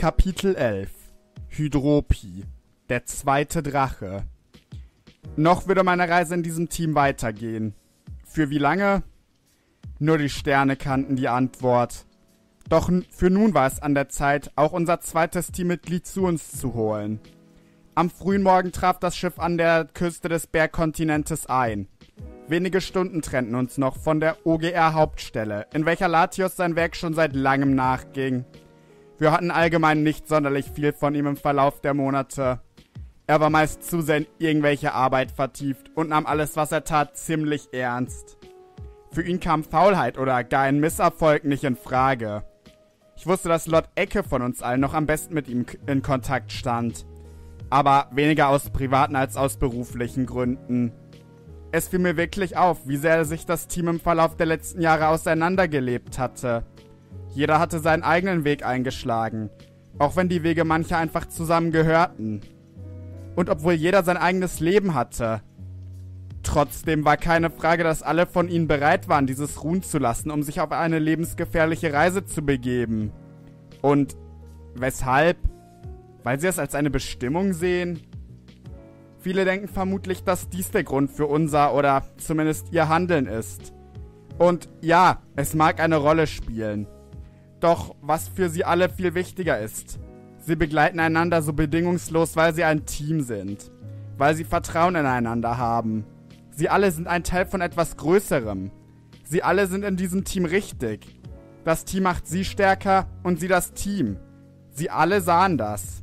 Kapitel 11 Hydropie, der zweite Drache. Noch würde meine Reise in diesem Team weitergehen. Für wie lange? Nur die Sterne kannten die Antwort. Doch für nun war es an der Zeit, auch unser zweites Teammitglied zu uns zu holen. Am frühen Morgen traf das Schiff an der Küste des Bergkontinentes ein. Wenige Stunden trennten uns noch von der OGR-Hauptstelle, in welcher Latios sein Werk schon seit langem nachging. Wir hatten allgemein nicht sonderlich viel von ihm im Verlauf der Monate. Er war meist zu sehr in irgendwelche Arbeit vertieft und nahm alles, was er tat, ziemlich ernst. Für ihn kam Faulheit oder gar ein Misserfolg nicht in Frage. Ich wusste, dass Lord Ecke von uns allen noch am besten mit ihm in Kontakt stand. Aber weniger aus privaten als aus beruflichen Gründen. Es fiel mir wirklich auf, wie sehr sich das Team im Verlauf der letzten Jahre auseinandergelebt hatte. Jeder hatte seinen eigenen Weg eingeschlagen, auch wenn die Wege mancher einfach zusammengehörten. Und obwohl jeder sein eigenes Leben hatte, trotzdem war keine Frage, dass alle von ihnen bereit waren, dieses ruhen zu lassen, um sich auf eine lebensgefährliche Reise zu begeben. Und weshalb? Weil sie es als eine Bestimmung sehen? Viele denken vermutlich, dass dies der Grund für unser oder zumindest ihr Handeln ist. Und ja, es mag eine Rolle spielen. Doch was für sie alle viel wichtiger ist: Sie begleiten einander so bedingungslos, weil sie ein Team sind. Weil sie Vertrauen ineinander haben. Sie alle sind ein Teil von etwas Größerem. Sie alle sind in diesem Team richtig. Das Team macht sie stärker und sie das Team. Sie alle sahen das.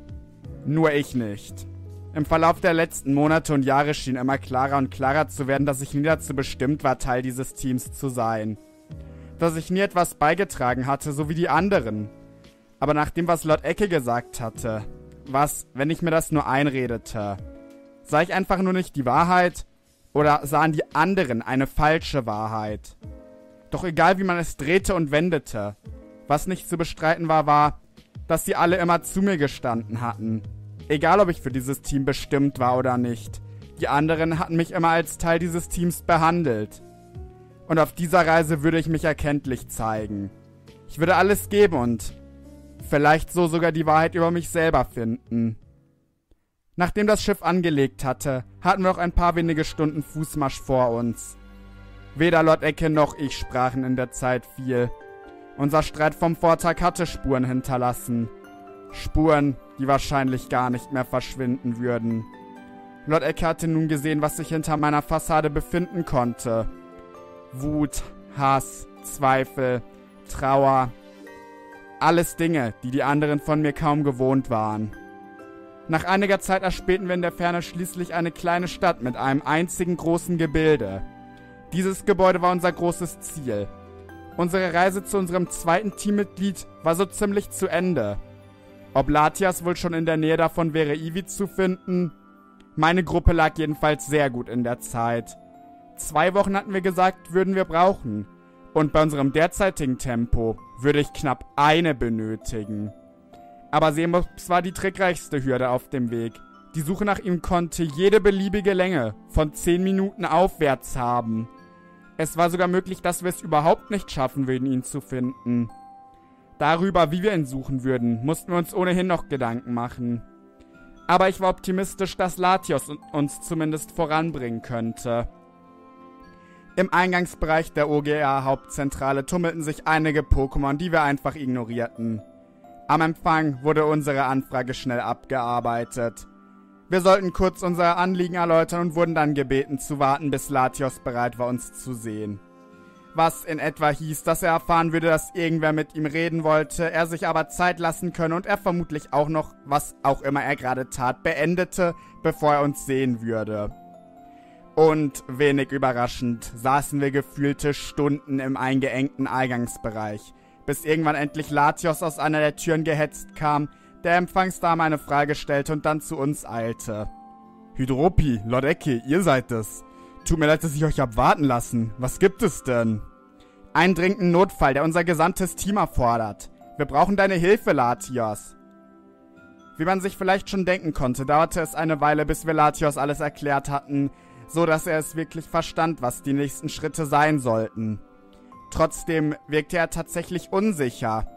Nur ich nicht. Im Verlauf der letzten Monate und Jahre schien immer klarer und klarer zu werden, dass ich nie dazu bestimmt war, Teil dieses Teams zu sein. Dass ich nie etwas beigetragen hatte, so wie die anderen. Aber nach dem, was Lord Ecke gesagt hatte, was, wenn ich mir das nur einredete? Sah ich einfach nur nicht die Wahrheit? Oder sahen die anderen eine falsche Wahrheit? Doch egal wie man es drehte und wendete, was nicht zu bestreiten war, war, dass sie alle immer zu mir gestanden hatten. Egal ob ich für dieses Team bestimmt war oder nicht. Die anderen hatten mich immer als Teil dieses Teams behandelt. Und auf dieser Reise würde ich mich erkenntlich zeigen. Ich würde alles geben und vielleicht so sogar die Wahrheit über mich selber finden. Nachdem das Schiff angelegt hatte, hatten wir noch ein paar wenige Stunden Fußmarsch vor uns. Weder Lord Ecke noch ich sprachen in der Zeit viel. Unser Streit vom Vortag hatte Spuren hinterlassen. Spuren, die wahrscheinlich gar nicht mehr verschwinden würden. Lord Ecke hatte nun gesehen, was sich hinter meiner Fassade befinden konnte. Wut, Hass, Zweifel, Trauer. Alles Dinge, die die anderen von mir kaum gewohnt waren. Nach einiger Zeit erspähten wir in der Ferne schließlich eine kleine Stadt mit einem einzigen großen Gebilde. Dieses Gebäude war unser großes Ziel. Unsere Reise zu unserem zweiten Teammitglied war so ziemlich zu Ende. Ob Latias wohl schon in der Nähe davon wäre, Ivy zu finden? Meine Gruppe lag jedenfalls sehr gut in der Zeit. 2 Wochen hatten wir gesagt, würden wir brauchen. Und bei unserem derzeitigen Tempo würde ich knapp eine benötigen. Aber Seemops war die trickreichste Hürde auf dem Weg. Die Suche nach ihm konnte jede beliebige Länge von 10 Minuten aufwärts haben. Es war sogar möglich, dass wir es überhaupt nicht schaffen würden, ihn zu finden. Darüber, wie wir ihn suchen würden, mussten wir uns ohnehin noch Gedanken machen. Aber ich war optimistisch, dass Latios uns zumindest voranbringen könnte. Im Eingangsbereich der OGR-Hauptzentrale tummelten sich einige Pokémon, die wir einfach ignorierten. Am Empfang wurde unsere Anfrage schnell abgearbeitet. Wir sollten kurz unser Anliegen erläutern und wurden dann gebeten zu warten, bis Latios bereit war, uns zu sehen. Was in etwa hieß, dass er erfahren würde, dass irgendwer mit ihm reden wollte, er sich aber Zeit lassen könne und er vermutlich auch noch, was auch immer er gerade tat, beendete, bevor er uns sehen würde. Und wenig überraschend saßen wir gefühlte Stunden im eingeengten Eingangsbereich, bis irgendwann endlich Latios aus einer der Türen gehetzt kam, der Empfangsdame eine Frage stellte und dann zu uns eilte. Hydropie, Lord Ecke, ihr seid es. Tut mir leid, dass ich euch hab warten lassen. Was gibt es denn? Einen dringenden Notfall, der unser gesamtes Team erfordert. Wir brauchen deine Hilfe, Latios. Wie man sich vielleicht schon denken konnte, dauerte es eine Weile, bis wir Latios alles erklärt hatten, so dass er es wirklich verstand, was die nächsten Schritte sein sollten. Trotzdem wirkte er tatsächlich unsicher.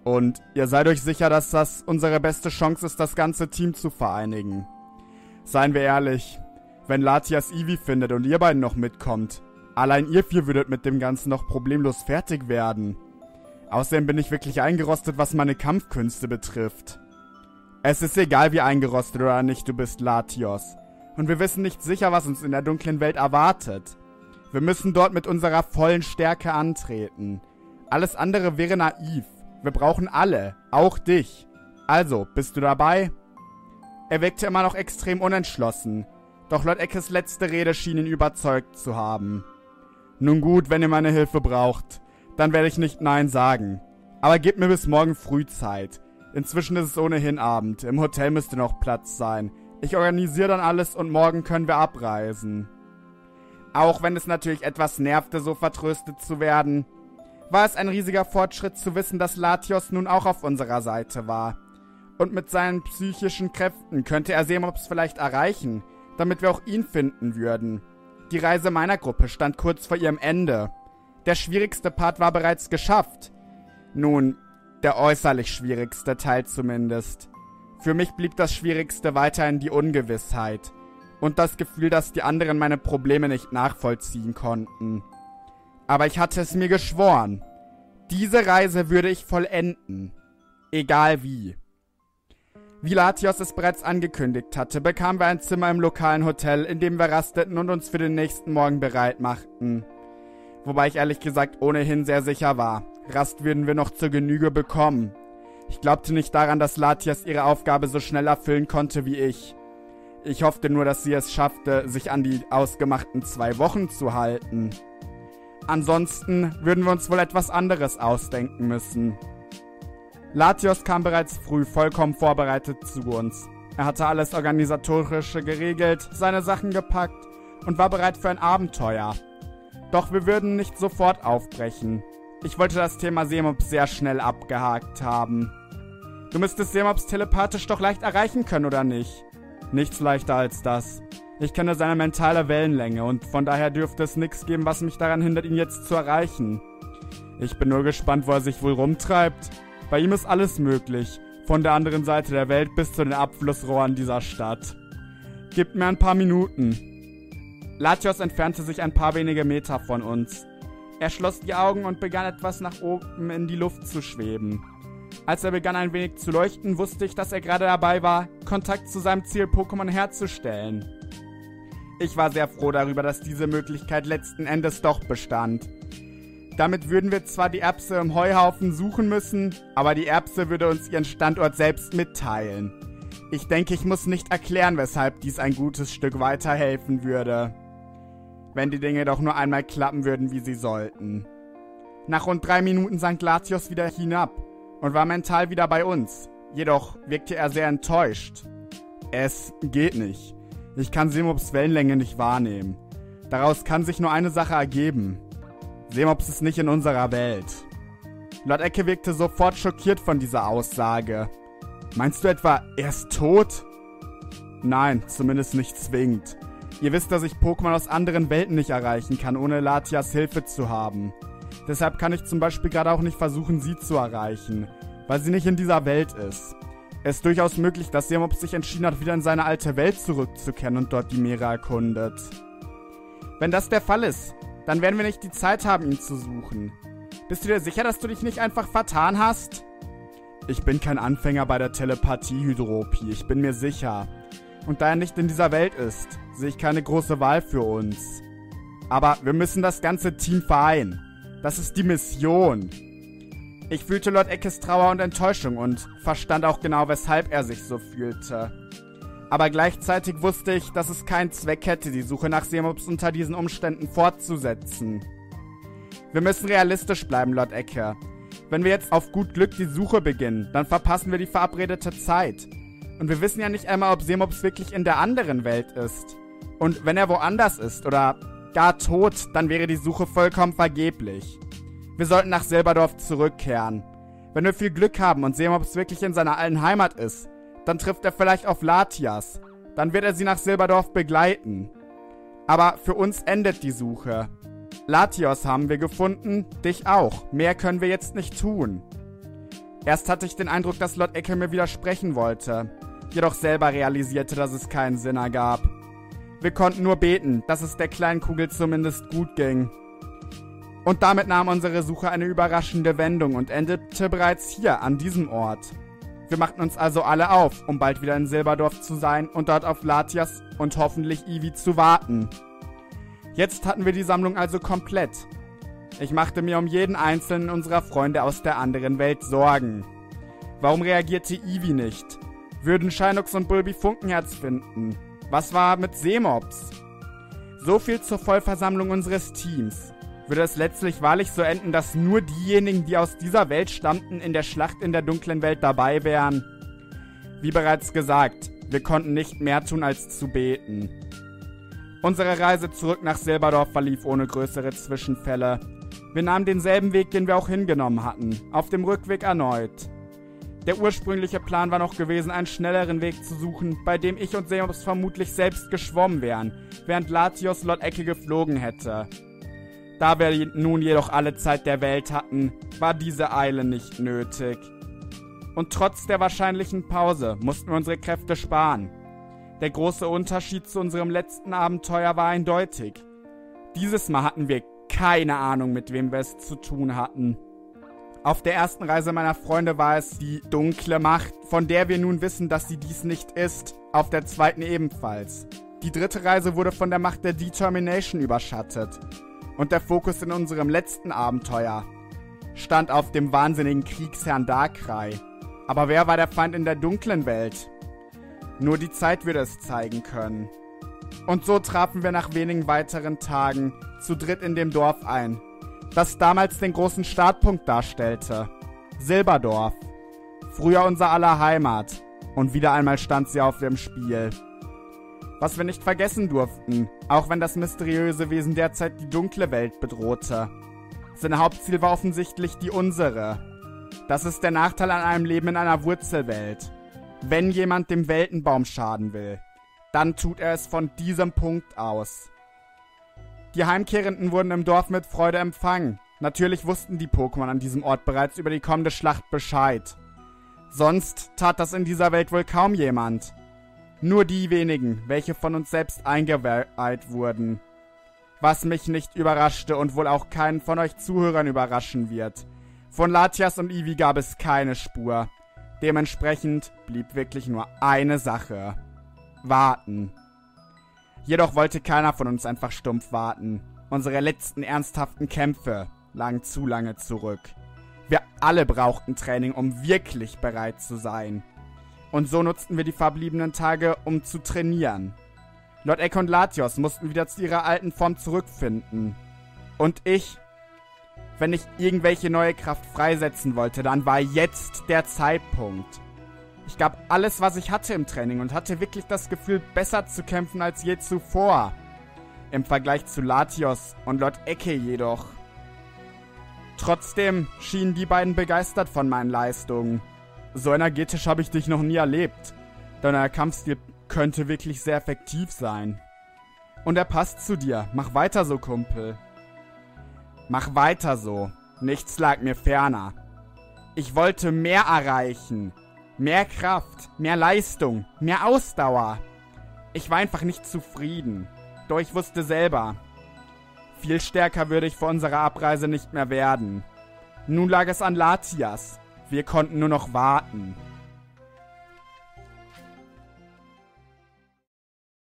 Und ihr seid euch sicher, dass das unsere beste Chance ist, das ganze Team zu vereinigen. Seien wir ehrlich, wenn Latias Ivy findet und ihr beiden noch mitkommt, allein ihr 4 würdet mit dem Ganzen noch problemlos fertig werden. Außerdem bin ich wirklich eingerostet, was meine Kampfkünste betrifft. Es ist egal, wie eingerostet oder nicht du bist, Latios. Und wir wissen nicht sicher, was uns in der dunklen Welt erwartet. Wir müssen dort mit unserer vollen Stärke antreten. Alles andere wäre naiv. Wir brauchen alle, auch dich. Also, bist du dabei? Er wirkte immer noch extrem unentschlossen, doch Lord Eckes letzte Rede schien ihn überzeugt zu haben. Nun gut, wenn ihr meine Hilfe braucht, dann werde ich nicht Nein sagen. Aber gebt mir bis morgen früh Zeit. Inzwischen ist es ohnehin Abend, im Hotel müsste noch Platz sein. Ich organisiere dann alles und morgen können wir abreisen. Auch wenn es natürlich etwas nervte, so vertröstet zu werden, war es ein riesiger Fortschritt zu wissen, dass Latios nun auch auf unserer Seite war. Und mit seinen psychischen Kräften könnte er Semops vielleicht erreichen, damit wir auch ihn finden würden. Die Reise meiner Gruppe stand kurz vor ihrem Ende. Der schwierigste Part war bereits geschafft. Nun, der äußerlich schwierigste Teil zumindest. Für mich blieb das Schwierigste weiterhin die Ungewissheit und das Gefühl, dass die anderen meine Probleme nicht nachvollziehen konnten. Aber ich hatte es mir geschworen. Diese Reise würde ich vollenden. Egal wie. Wie Latios es bereits angekündigt hatte, bekamen wir ein Zimmer im lokalen Hotel, in dem wir rasteten und uns für den nächsten Morgen bereit machten. Wobei ich ehrlich gesagt ohnehin sehr sicher war, Rast würden wir noch zur Genüge bekommen. Ich glaubte nicht daran, dass Latias ihre Aufgabe so schnell erfüllen konnte wie ich. Ich hoffte nur, dass sie es schaffte, sich an die ausgemachten 2 Wochen zu halten. Ansonsten würden wir uns wohl etwas anderes ausdenken müssen. Latios kam bereits früh vollkommen vorbereitet zu uns. Er hatte alles Organisatorische geregelt, seine Sachen gepackt und war bereit für ein Abenteuer. Doch wir würden nicht sofort aufbrechen. Ich wollte das Thema Semops sehr schnell abgehakt haben. Du müsstest Semops telepathisch doch leicht erreichen können, oder nicht? Nichts leichter als das. Ich kenne seine mentale Wellenlänge und von daher dürfte es nichts geben, was mich daran hindert, ihn jetzt zu erreichen. Ich bin nur gespannt, wo er sich wohl rumtreibt. Bei ihm ist alles möglich, von der anderen Seite der Welt bis zu den Abflussrohren dieser Stadt. Gib mir ein paar Minuten. Latios entfernte sich ein paar wenige Meter von uns. Er schloss die Augen und begann etwas nach oben in die Luft zu schweben. Als er begann ein wenig zu leuchten, wusste ich, dass er gerade dabei war, Kontakt zu seinem Ziel-Pokémon herzustellen. Ich war sehr froh darüber, dass diese Möglichkeit letzten Endes doch bestand. Damit würden wir zwar die Erbse im Heuhaufen suchen müssen, aber die Erbse würde uns ihren Standort selbst mitteilen. Ich denke, ich muss nicht erklären, weshalb dies ein gutes Stück weiterhelfen würde. Wenn die Dinge doch nur einmal klappen würden, wie sie sollten. Nach rund 3 Minuten sank Latios wieder hinab und war mental wieder bei uns. Jedoch wirkte er sehr enttäuscht. Es geht nicht. Ich kann Semops Wellenlänge nicht wahrnehmen. Daraus kann sich nur eine Sache ergeben. Semops ist nicht in unserer Welt. Lord Ecke wirkte sofort schockiert von dieser Aussage. Meinst du etwa, er ist tot? Nein, zumindest nicht zwingend. Ihr wisst, dass ich Pokémon aus anderen Welten nicht erreichen kann, ohne Latias Hilfe zu haben. Deshalb kann ich zum Beispiel gerade auch nicht versuchen, sie zu erreichen, weil sie nicht in dieser Welt ist. Es ist durchaus möglich, dass Semops sich entschieden hat, wieder in seine alte Welt zurückzukehren und dort die Meere erkundet. Wenn das der Fall ist, dann werden wir nicht die Zeit haben, ihn zu suchen. Bist du dir sicher, dass du dich nicht einfach vertan hast? Ich bin kein Anfänger bei der Telepathie, Hydropie, ich bin mir sicher. Und da er nicht in dieser Welt ist, sehe ich keine große Wahl für uns. Aber wir müssen das ganze Team vereinen. Das ist die Mission. Ich fühlte Lord Eckes Trauer und Enttäuschung und verstand auch genau, weshalb er sich so fühlte. Aber gleichzeitig wusste ich, dass es keinen Zweck hätte, die Suche nach Semops unter diesen Umständen fortzusetzen. Wir müssen realistisch bleiben, Lord Ecke. Wenn wir jetzt auf gut Glück die Suche beginnen, dann verpassen wir die verabredete Zeit. Und wir wissen ja nicht einmal, ob Semops wirklich in der anderen Welt ist. Und wenn er woanders ist oder gar tot, dann wäre die Suche vollkommen vergeblich. Wir sollten nach Silberdorf zurückkehren. Wenn wir viel Glück haben und Semops wirklich in seiner alten Heimat ist, dann trifft er vielleicht auf Latias. Dann wird er sie nach Silberdorf begleiten. Aber für uns endet die Suche. Latios haben wir gefunden, dich auch. Mehr können wir jetzt nicht tun. Erst hatte ich den Eindruck, dass Lord Ecke mir widersprechen wollte, jedoch selber realisierte, dass es keinen Sinn ergab. Wir konnten nur beten, dass es der kleinen Kugel zumindest gut ging. Und damit nahm unsere Suche eine überraschende Wendung und endete bereits hier, an diesem Ort. Wir machten uns also alle auf, um bald wieder in Silberdorf zu sein und dort auf Latias und hoffentlich Ivy zu warten. Jetzt hatten wir die Sammlung also komplett. Ich machte mir um jeden einzelnen unserer Freunde aus der anderen Welt Sorgen. Warum reagierte Ivy nicht? Würden Shinox und Bulby Funkenherz finden? Was war mit Seemobs? So viel zur Vollversammlung unseres Teams. Würde es letztlich wahrlich so enden, dass nur diejenigen, die aus dieser Welt stammten, in der Schlacht in der dunklen Welt dabei wären? Wie bereits gesagt, wir konnten nicht mehr tun als zu beten. Unsere Reise zurück nach Silberdorf verlief ohne größere Zwischenfälle. Wir nahmen denselben Weg, den wir auch hingenommen hatten, auf dem Rückweg erneut. Der ursprüngliche Plan war noch gewesen, einen schnelleren Weg zu suchen, bei dem ich und Seemops vermutlich selbst geschwommen wären, während Latios Lord Ecke geflogen hätte. Da wir nun jedoch alle Zeit der Welt hatten, war diese Eile nicht nötig. Und trotz der wahrscheinlichen Pause mussten wir unsere Kräfte sparen. Der große Unterschied zu unserem letzten Abenteuer war eindeutig. Dieses Mal hatten wir keine Ahnung, mit wem wir es zu tun hatten. Auf der ersten Reise meiner Freunde war es die dunkle Macht, von der wir nun wissen, dass sie dies nicht ist. Auf der zweiten ebenfalls. Die dritte Reise wurde von der Macht der Determination überschattet. Und der Fokus in unserem letzten Abenteuer stand auf dem wahnsinnigen Kriegsherrn Darkrai. Aber wer war der Feind in der dunklen Welt? Nur die Zeit würde es zeigen können. Und so trafen wir nach wenigen weiteren Tagen zu dritt in dem Dorf ein, das damals den großen Startpunkt darstellte. Silberdorf. Früher unser aller Heimat. Und wieder einmal stand sie auf dem Spiel. Was wir nicht vergessen durften, auch wenn das mysteriöse Wesen derzeit die dunkle Welt bedrohte. Sein Hauptziel war offensichtlich die unsere. Das ist der Nachteil an einem Leben in einer Wurzelwelt. Wenn jemand dem Weltenbaum schaden will, dann tut er es von diesem Punkt aus. Die Heimkehrenden wurden im Dorf mit Freude empfangen. Natürlich wussten die Pokémon an diesem Ort bereits über die kommende Schlacht Bescheid. Sonst tat das in dieser Welt wohl kaum jemand. Nur die wenigen, welche von uns selbst eingeweiht wurden. Was mich nicht überraschte und wohl auch keinen von euch Zuhörern überraschen wird. Von Latias und Ivy gab es keine Spur. Dementsprechend blieb wirklich nur eine Sache. Warten. Jedoch wollte keiner von uns einfach stumpf warten. Unsere letzten ernsthaften Kämpfe lagen zu lange zurück. Wir alle brauchten Training, um wirklich bereit zu sein. Und so nutzten wir die verbliebenen Tage, um zu trainieren. Lord Ecke und Latios mussten wieder zu ihrer alten Form zurückfinden. Und ich, wenn ich irgendwelche neue Kraft freisetzen wollte, dann war jetzt der Zeitpunkt. Ich gab alles, was ich hatte im Training und hatte wirklich das Gefühl, besser zu kämpfen als je zuvor. Im Vergleich zu Latios und Lord Ecke jedoch. Trotzdem schienen die beiden begeistert von meinen Leistungen. So energetisch habe ich dich noch nie erlebt. Dein Kampfstil könnte wirklich sehr effektiv sein. Und er passt zu dir. Mach weiter so, Kumpel. Mach weiter so. Nichts lag mir ferner. Ich wollte mehr erreichen. Mehr Kraft, mehr Leistung, mehr Ausdauer. Ich war einfach nicht zufrieden. Doch ich wusste selber, viel stärker würde ich vor unserer Abreise nicht mehr werden. Nun lag es an Latias. Wir konnten nur noch warten.